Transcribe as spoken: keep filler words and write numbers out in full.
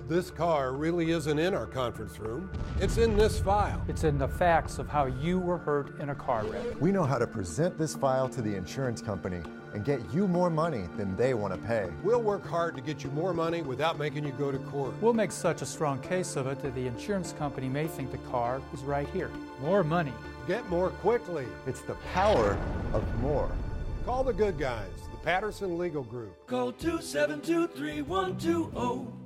This car really isn't in our conference room. It's in this file. It's in the facts of how you were hurt in a car wreck. We know how to present this file to the insurance company and get you more money than they want to pay. We'll work hard to get you more money without making you go to court. We'll make such a strong case of it that the insurance company may think the car is right here. More money. Get more quickly. It's the power of more. Call the good guys, the Patterson Legal Group. Call two seven two, three one two zero.